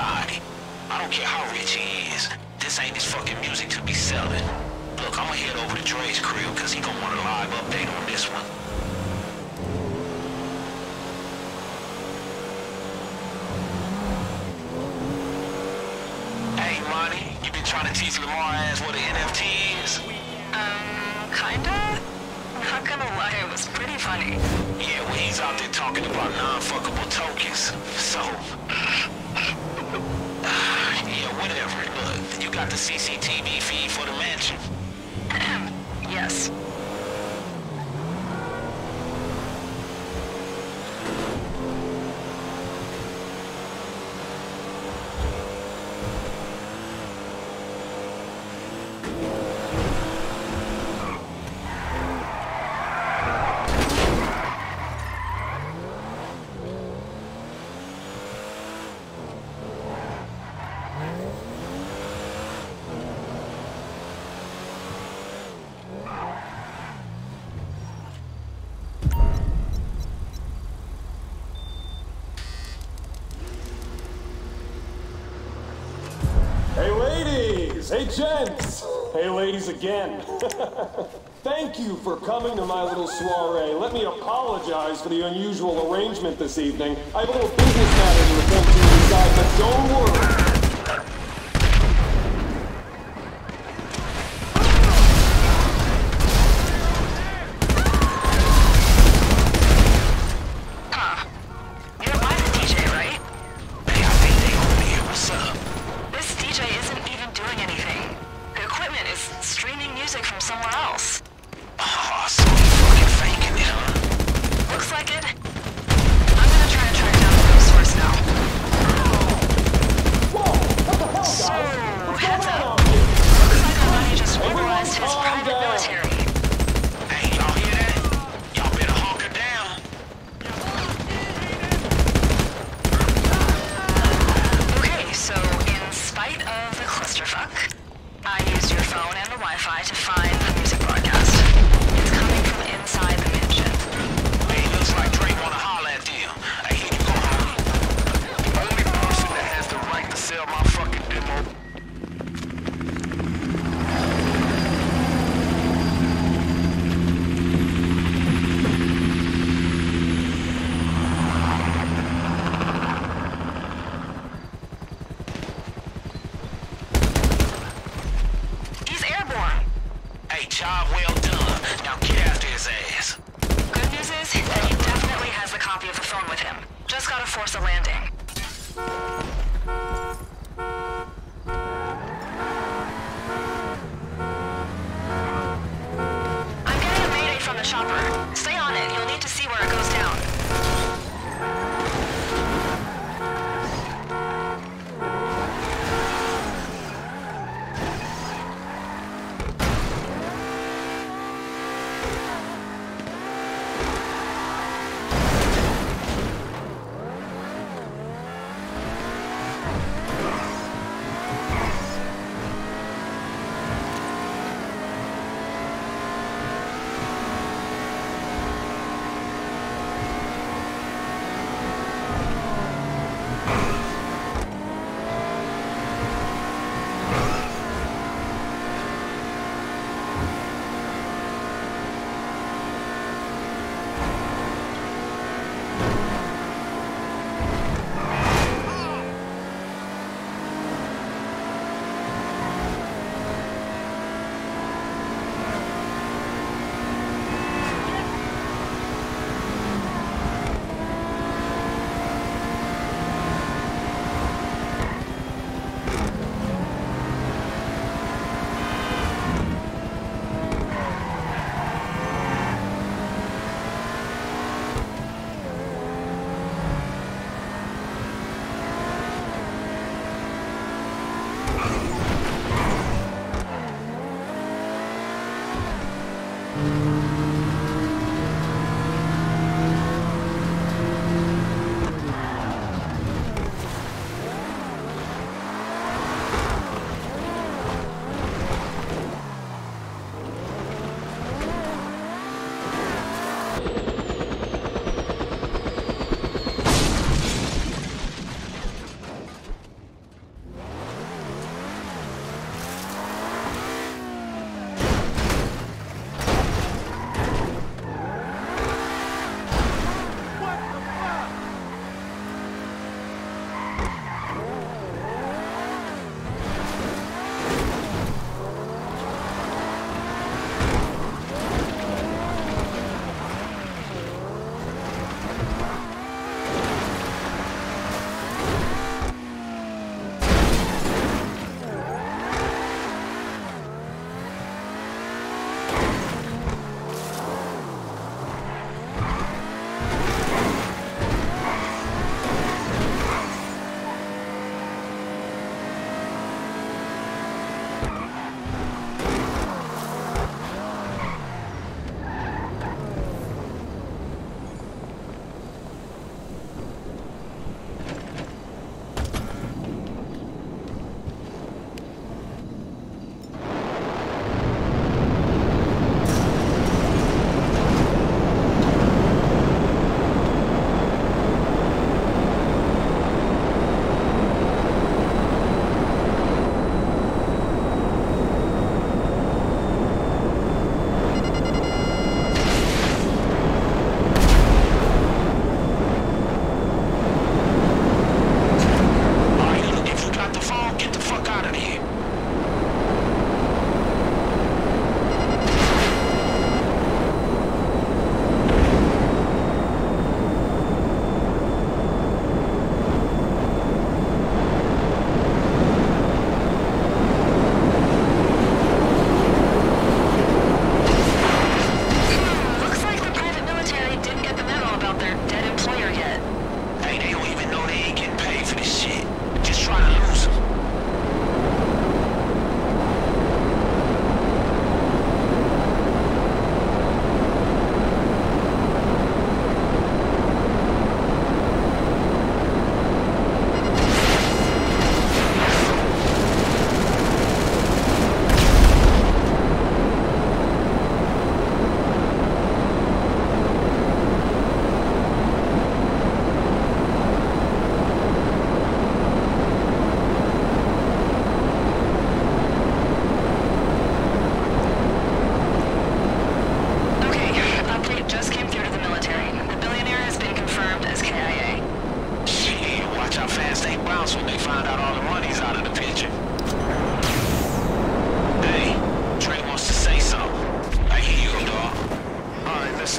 anybody. I don't care how rich he is. This ain't his fucking music to be selling. Look, I'ma head over to Dre's crib, cause he gonna want a live update on this one. Hey, Monty, you been trying to teach Lamar ass what an NFT is? Kinda? Not gonna lie, it was pretty funny. Yeah, well, he's out there talking about non-fuckable tokens. So, yeah, whatever. Look, you got the CCTV feed for the mansion? Yes. Hey ladies! Hey gents! Hey ladies again. Thank you for coming to my little soiree. Let me apologize for the unusual arrangement this evening. I have a little business matter to attend to inside, but don't worry. You're by the DJ, right? Hey, I think they over here. What's up? This DJ isn't even doing anything. The equipment is streaming music from somewhere else. Oh, so he fucking faking it, huh? Looks like it. I'm gonna try to track down the news source now.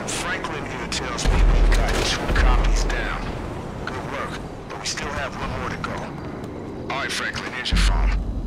Franklin here tells me we've got 2 copies down. Good work, but we still have 1 more to go. All right, Franklin, here's your phone.